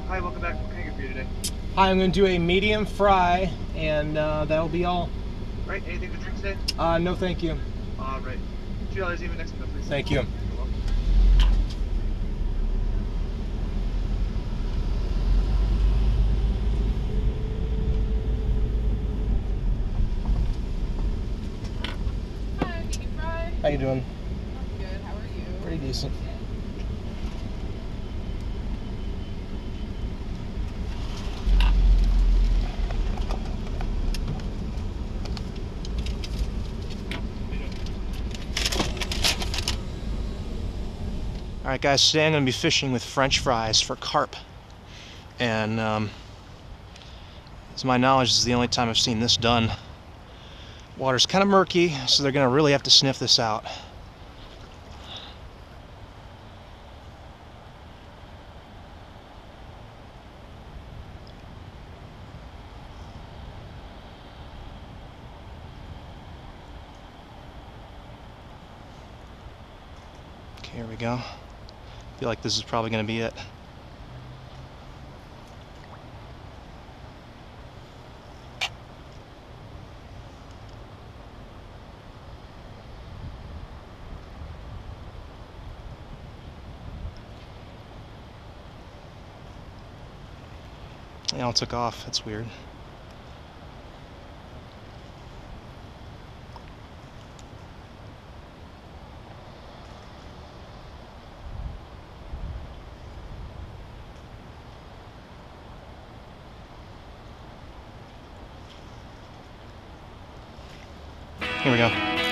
Hi, welcome back. What can I get for you today? Hi, I'm going to do a medium fry, and that'll be all. Right, anything to drink today? No, thank you. All right. $2 even next month, please. Thank you. Hi, medium fry. How you doing? I'm good. How are you? Pretty decent. Alright guys, today I'm going to be fishing with French fries for carp. And to my knowledge, this is the only time I've seen this done. Water's kind of murky, so they're going to really have to sniff this out. Okay, here we go. I feel like this is probably going to be it. They all took off. That's weird. Here we go.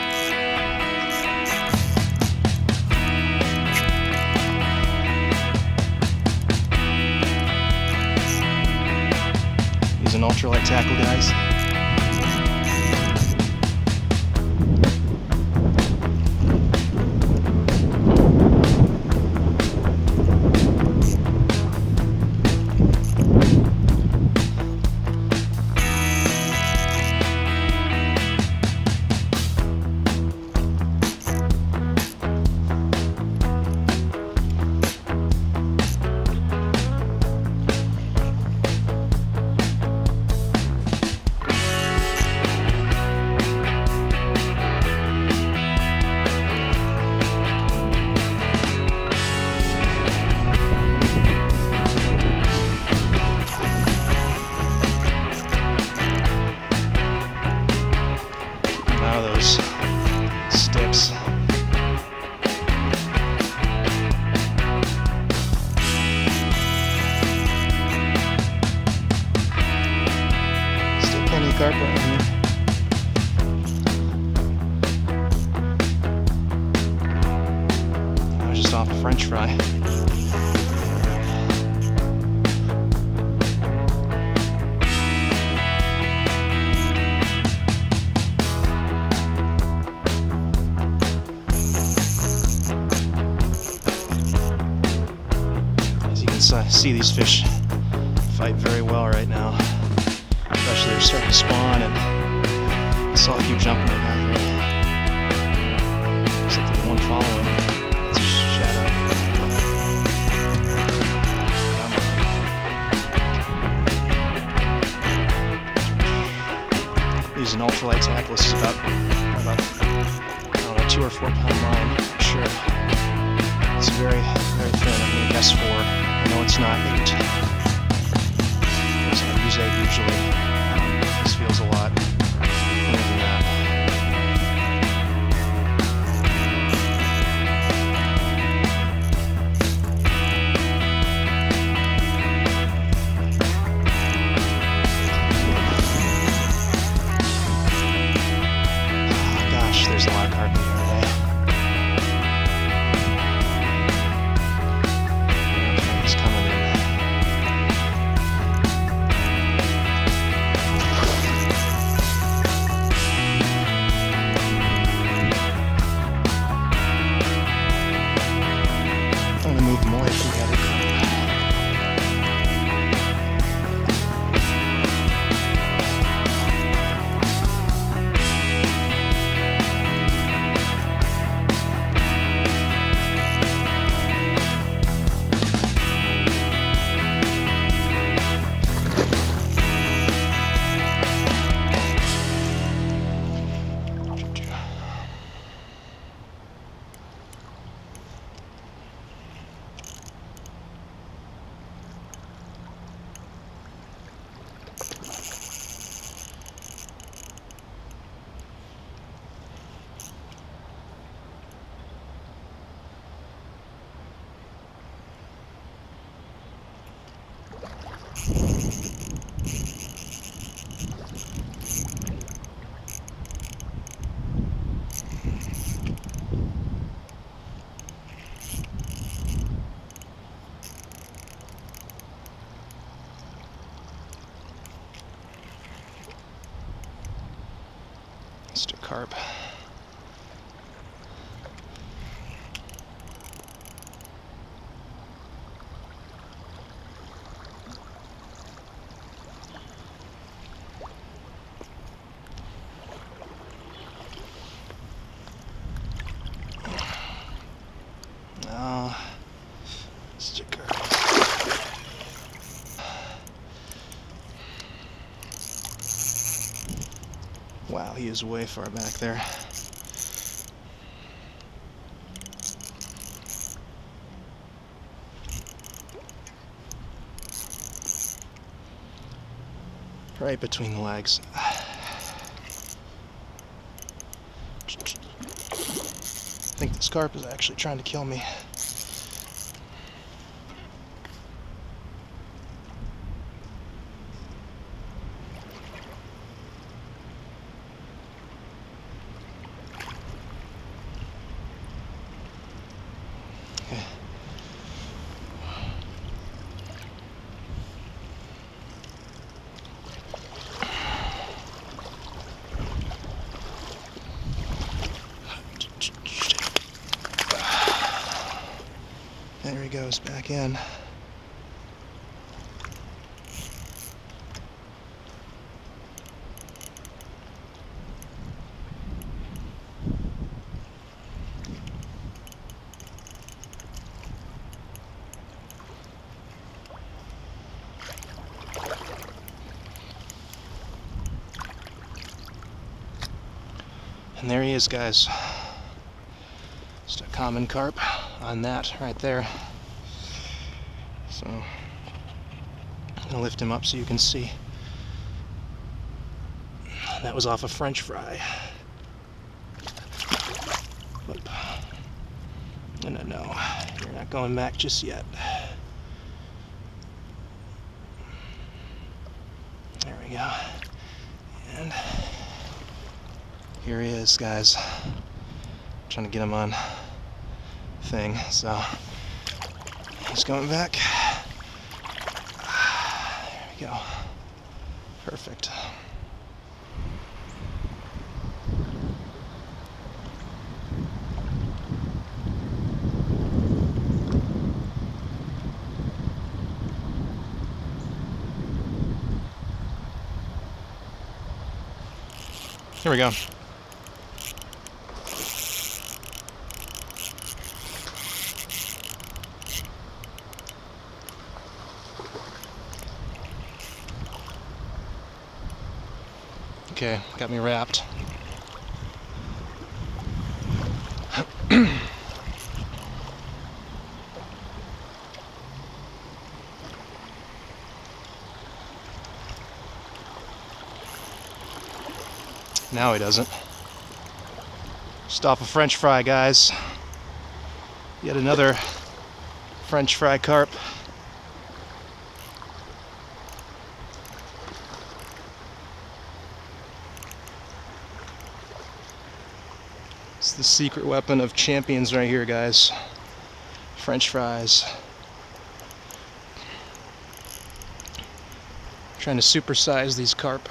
Use an ultralight tackle, guys. Sticks. Still plenty of carp right here. I was just off a French fry. See these fish fight very well right now. Especially they're starting to spawn, and I saw a few jumping around here. Looks like there's one following. It's a shadow. Use an ultralight tackle. This is about I don't know, 2 or 4 pound line, I'm sure. It's very, very thin. I'm going to guess 4. I know it's not 8. So I use 8 usually. This feels a lot thinner than that. Oh gosh, there's a lot of carp in here today. Mr. Carp. Oh, Mr. Carp. Wow, he is way far back there. Right between the legs. I think this carp is actually trying to kill me. Okay. There he goes, back in. And there he is, guys. Just a common carp on that right there. So I'm gonna lift him up so you can see. That was off a French fry. But no, you're not going back just yet. There we go. And here he is, guys. Trying to get him on thing, so he's going back. There we go. Perfect. Here we go. Okay, got me wrapped. Now he doesn't. Stop a French fry, guys. Yet another French fry carp. It's the secret weapon of champions right here, guys. French fries. Trying to supersize these carp.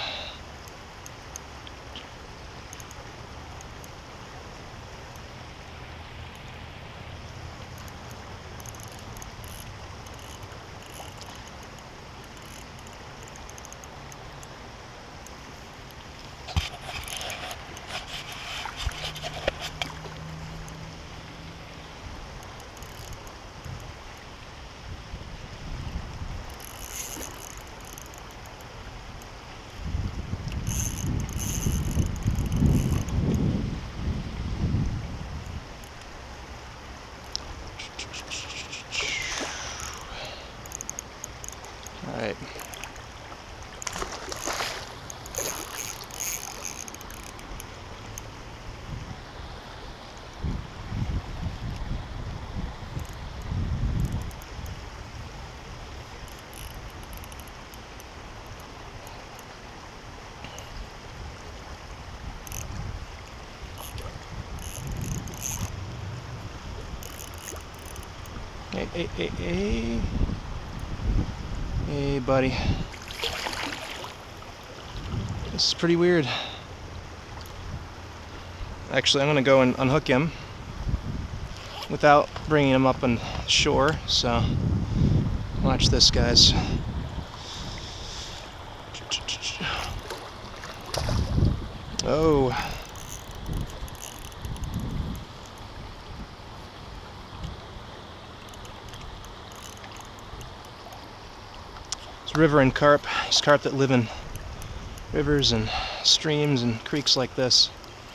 All right. Hey, hey, buddy. This is pretty weird. Actually, I'm going to go and unhook him without bringing him up on shore, so watch this, guys. Oh. It's river and carp. It's carp that live in rivers and streams and creeks like this.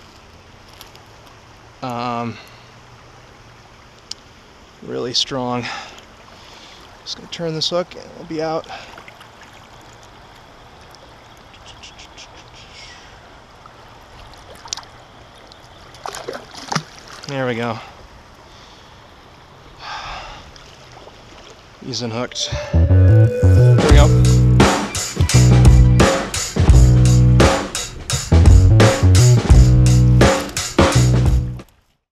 Really strong. Just gonna turn this hook and we'll be out. There we go. He's unhooked.